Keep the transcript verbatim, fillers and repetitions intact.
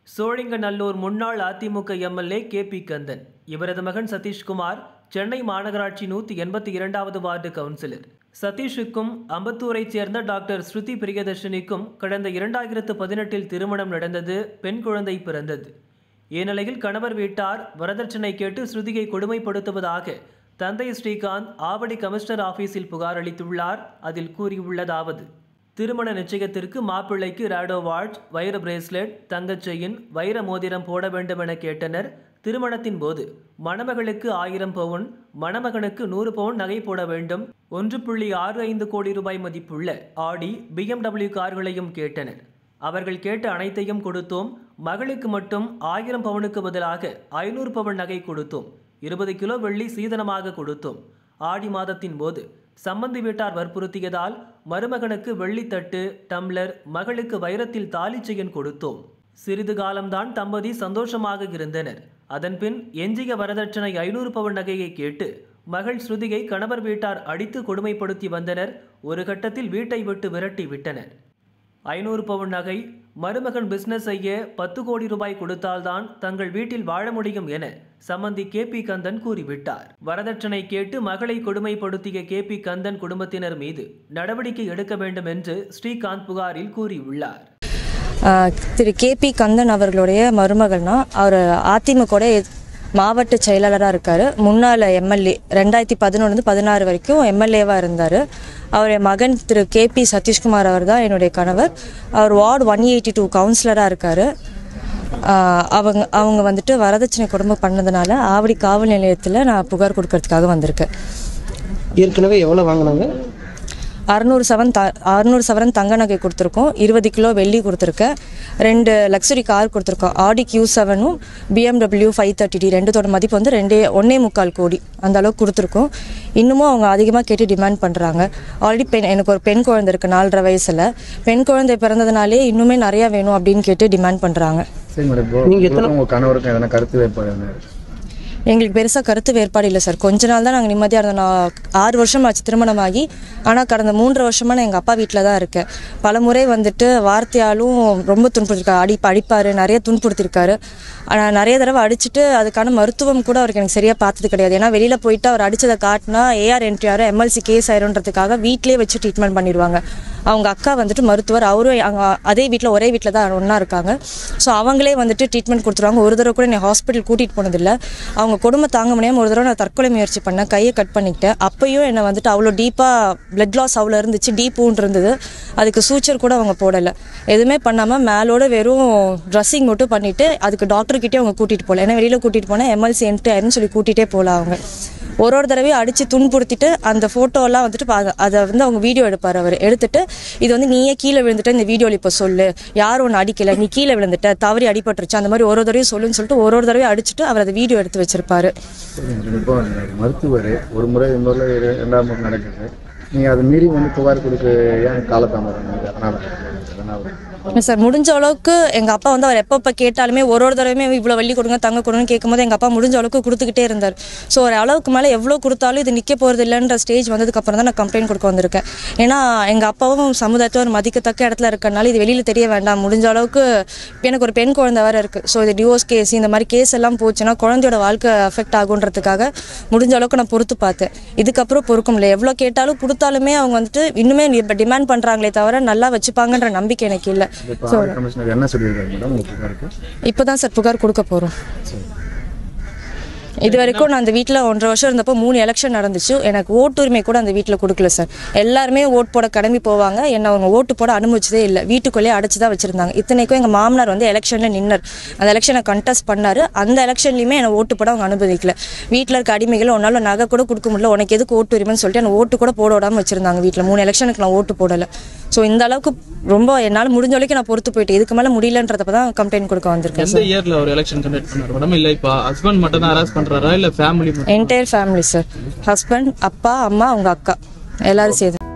சோழிங்கநல்லூர் முன்னாள் AIADMK MLA K P Kandhan இவரது மகன் சதீஷ்குமார் சென்னை மாநகராட்சி நூற்றி எண்பத்தி இரண்டாவது வார்டு கவுன்சிலர். சதீஷுக்கும் அம்பத்தூரைச் சேர்ந்த டாக்டர் ஸ்ருதி பிரியதர்ஷினிக்கும் கடந்த இரண்டாயிரத்து பதினெட்டில் திருமணம் நடந்தது. பெண் குழந்தை பிறந்தது. இந்நிலையில் கணவர் வீட்டார் வரதட்சணை கேட்டு ஸ்ருதியை கொடுமைப்படுத்துவதாக தந்தை ஸ்ரீகாந்த் ஆவடி கமிஷனர் ஆபீஸில் புகார் அளித்துள்ளார். அதில் கூறியுள்ளதாவது: திருமண நிச்சயத்திற்கு மாப்பிள்ளைக்கு ராடோ வாட்ச், வைர பிரேஸ்லெட், தங்கச் செயின், வைர மோதிரம் போட வேண்டும் என கேட்டனர். திருமணத்தின் போது மணமகளுக்கு ஆயிரம் பவுன், மணமகனுக்கு நூறு பவுன் நகை போட வேண்டும். ஒன்று புள்ளி ஆறு ஐந்து கோடி ரூபாய் மதிப்புள்ள ஆடி, பிஎம்டபிள்யூ கார்களையும் கேட்டனர். அவர்கள் கேட்ட அனைத்தையும் கொடுத்தோம். மகளுக்கு மட்டும் ஆயிரம் பவுனுக்கு பதிலாக ஐநூறு பவுன் நகை கொடுத்தோம். இருபது கிலோ வெள்ளி சீதனமாக கொடுத்தோம். ஆடி மாதத்தின் போது சம்பந்தி வீட்டார் வற்புறுத்தியதால் மருமகனுக்கு வெள்ளித்தட்டு, டம்ளர், மகளுக்கு வைரத்தில் தாலி செயின் கொடுத்தோம். சிறிது காலம்தான் தம்பதி சந்தோஷமாக இருந்தனர். அதன்பின் எஞ்சிய வரதட்சணை ஐநூறு பவுன் நகையை கேட்டு மகள் ஸ்ருதியை கணவர் வீட்டார் அடித்து கொடுமைப்படுத்தி வந்தனர். ஒரு கட்டத்தில் வீட்டை விட்டு விரட்டி விட்டனர். ஐநூறு பவுன் நகை, மருமகன் பிசினஸ் செய்ய பத்து கோடி ரூபாய் கொடுத்தால்தான் தங்கள் வீட்டில் வாழ முடியும் என சம்பந்தி கே பி கந்தன் கூறிவிட்டார். வரதட்சணை கேட்டு மகளை கொடுமைப்படுத்திய கே பி கந்தன் குடும்பத்தினர் மீது நடவடிக்கை எடுக்க வேண்டும் என்று ஸ்ரீகாந்த் புகாரில் கூறியுள்ளார். திரு கே பி கந்தன் அவர்களுடைய மருமகள்னா அவர் அதிமுக மாவட்ட செயலாளராக இருக்கார். முன்னாள் எம்எல்ஏ ரெண்டாயிரத்தி பதினொன்று பதினாறு வரைக்கும் எம்எல்ஏவாக இருந்தார். அவருடைய மகன் திரு கே பி சதீஷ்குமார் அவர் தான் என்னுடைய கணவர். அவர் வார்டு ஒன் எயிட்டி டூ கவுன்சிலராக இருக்கார். அவங்க அவங்க வந்துட்டு வரதட்சணை கொடுமை பண்ணதுனால ஆவடி காவல் நிலையத்தில் நான் புகார் கொடுக்கறதுக்காக வந்திருக்கேன். ஏற்கனவே எவ்வளோ வாங்கினாங்க? அறுநூறு சவரன் த அறுநூறு சவரன் தங்க நகை கொடுத்துருக்கோம். இருபது கிலோ வெள்ளி கொடுத்துருக்கேன். ரெண்டு லக்ஸுரி கார் கொடுத்துருக்கோம். ஆடி கியூ செவனும் பிஎம்டபிள்யூ ஃபைவ் தேர்ட்டி டி ரெண்டுத்தோட மதிப்பு வந்து ரெண்டே ஒன்னே முக்கால் கோடி அந்த அளவுக்கு கொடுத்துருக்கோம். இன்னமும் அவங்க அதிகமாக கேட்டு டிமாண்ட் பண்ணுறாங்க. ஆல்ரெடி பெண் எனக்கு ஒரு பெண் குழந்தை இருக்குது நாலரை வயசில். பெண் குழந்தை பிறந்ததுனாலே இன்னுமே நிறையா வேணும் அப்படின்னு கேட்டு டிமாண்ட் பண்ணுறாங்க. எங்களுக்கு பெருசாக கருத்து வேறுபாடு இல்லை சார். கொஞ்ச நாள் தான் நாங்கள் நிம்மதியாக இருந்தோம். நான் ஆறு வருஷம் ஆச்சு திருமணமாகி. ஆனால் கடந்த மூன்று வருஷமாக நான் எங்கள் அப்பா வீட்டில் தான் இருக்கேன். பல முறை வந்துட்டு வார்த்தையாலும் ரொம்ப துன்புறுத்திருக்காரு. அடி அடிப்பார், நிறைய துன்புறுத்திருக்காரு. ஆனால் நிறைய தடவை அடிச்சுட்டு அதுக்கான மருத்துவம் கூட அவருக்கு எனக்கு சரியாக பார்த்தது கிடையாது. ஏன்னா வெளியில் போயிட்டு அவர் அடித்ததை காட்டினா ஏஆர் என்ட்ரி ஆகும், எம்எல்சி கேஸ் ஆயிருன்றதுக்காக வீட்டிலே வச்சு ட்ரீட்மெண்ட் பண்ணிடுவாங்க. அவங்க அக்கா வந்துட்டு மருத்துவர், அவரும் அங்கே அதே வீட்டில் ஒரே வீட்டில் தான் ஒன்றா இருக்காங்க. ஸோ அவங்களே வந்துட்டு ட்ரீட்மெண்ட் கொடுத்துருவாங்க. ஒரு தடவை கூட என்னை ஹாஸ்பிட்டல் கூட்டிகிட்டு போனதில்லை. அவங்க கொடுமை தாங்க முடியாமல் ஒரு தடவை நான் தற்கொலை முயற்சி பண்ணேன். கையை கட் பண்ணிக்கிட்டேன். அப்பையும் என்னை வந்துட்டு அவ்வளோ டீப்பாக பிளட் லாஸ் அவ்வளோ இருந்துச்சு, டீப் ஊன் இருந்தது. அதுக்கு சூச்சர் கூட அவங்க போடலை. எதுவுமே பண்ணாமல் மேலோட வெறும் ட்ரெஸ்ஸிங் மட்டும் பண்ணிவிட்டு அதுக்கு டாக்டர்கிட்டே அவங்க கூட்டிகிட்டு போகல. ஏன்னா வெளியில் கூட்டிகிட்டு போனால் எம்எல்சி என்ட்ரி ஆயிருன்னு சொல்லி கூட்டிகிட்டே போகல. அவங்க ஒரு ஒரு தடவையும் அடித்து துன்புறுத்திட்டு அந்த ஃபோட்டோலாம் வந்துட்டு அதை வந்து அவங்க வீடியோ எடுப்பார். அவர் எடுத்துட்டு இது வந்து நீயே கீழே விழுந்துட்ட, இந்த வீடியோவில் இப்போ சொல்லு, யாரும் ஒன்று அடிக்கலை, நீ கீழே விழுந்துட்ட, தவறி அடிபட்டுருச்சு, அந்த மாதிரி ஒரு ஒரு தடவையும் சொல்லுன்னு சொல்லிட்டு ஒரு ஒரு தடவையும் அடிச்சுட்டு அவர் அதை வீடியோ எடுத்து வச்சிருப்பாரு. மருத்துவர் ஒரு முறை இன்னொரு இரண்டாம் முறை நடக்குது. நீங்கள் அதை மீறி வந்து புகார் கொடுக்க ஏன் காலதாமதம்? இல்லை சார், முடிஞ்ச அளவுக்கு எங்கள் அப்பா வந்து அவர் எப்பப்போ கேட்டாலுமே ஒரு ஒரு தடவையுமே இவ்வளோ வெள்ளி கொடுங்க தங்க கொடுங்கன்னு கேட்கும்போது எங்கள் அப்பா முடிஞ்ச அளவுக்கு கொடுத்துக்கிட்டே இருந்தார். ஸோ ஒரு அளவுக்கு மேலே எவ்வளோ கொடுத்தாலும் இது நிற்க போகிறது இல்லைன்ற ஸ்டேஜ் வந்ததுக்கப்புறம் தான் நான் கம்ப்ளைண்ட் கொடுக்க வந்திருக்கேன். ஏன்னா எங்கள் அப்பாவும் சமுதாயத்தில் ஒரு மதிக்கத்தக்க இடத்துல இருக்கிறனால இது வெளியில் தெரிய வேண்டாம். முடிஞ்ச அளவுக்கு எனக்கு ஒரு பெண் குழந்தை வேறு இருக்குது. ஸோ இது டிவோர்ஸ் கேஸ் இந்த மாதிரி கேஸ் எல்லாம் போச்சுன்னா குழந்தையோட வாழ்க்கை அஃபெக்ட் ஆகுன்றதுக்காக முடிஞ்ச அளவுக்கு நான் பொறுத்து பார்த்தேன். இதுக்கப்புறம் பொறுக்க முடியல. எவ்வளோ கேட்டாலும் கொடுத்தாலுமே அவங்க வந்துட்டு இன்னுமே டிமாண்ட் பண்ணுறாங்களே தவிர நல்லா வச்சுப்பாங்கன்ற நம்பிக்கை எனக்கு இல்லை. இப்பதான் சார் புகார் கொடுக்க போறோம். இது வரைக்கும் நான் அந்த வீட்டில் ஒன்றரை வருஷம் இருந்தப்போ மூணு எலெக்ஷன் நடந்துச்சு. எனக்கு ஓட்டுரிமை கூட அந்த வீட்டில் கொடுக்கல சார். எல்லாருமே ஓட்டு போட கிளம்பி போவாங்க. என்னை அவங்க ஓட்டு போட அனுமதிச்சதே இல்லை. வீட்டுக்குள்ளேயே அடைச்சி தான் வச்சுருந்தாங்க. இத்தனைக்கும் எங்கள் மாமனார் வந்து எலெக்ஷனில் நின்னர். அந்த எலெக்ஷனை கண்டெஸ்ட் பண்ணார். அந்த எலெக்ஷன்லையுமே என்னை ஓட்டு போட அவங்க அனுமதிக்கல. வீட்டில் இருக்க அடிமைகள் ஒன்றால் நகை கூட கொடுக்க முடியல, உனக்கு எதுக்கு ஓட்டுரிமைன்னு சொல்லிட்டு என்னை ஓட்டு கூட போட விடாமல் வச்சுருந்தாங்க வீட்டில். மூணு எலெக்ஷனுக்கு நான் ஓட்டு போடலை. ஸோ இந்த அளவுக்கு ரொம்ப என்னால் முடிஞ்ச வரைக்கும் நான் பொறுத்து போயிட்டு இதுக்கு மேலே முடியலன்றப்ப தான் கம்ப்ளைண்ட் கொடுக்க வந்திருக்கேன். Entire family sir. ஹஸ்பண்ட், அப்பா, அம்மா, அவங்க அக்கா எல்லாரும் சேர்ந்து.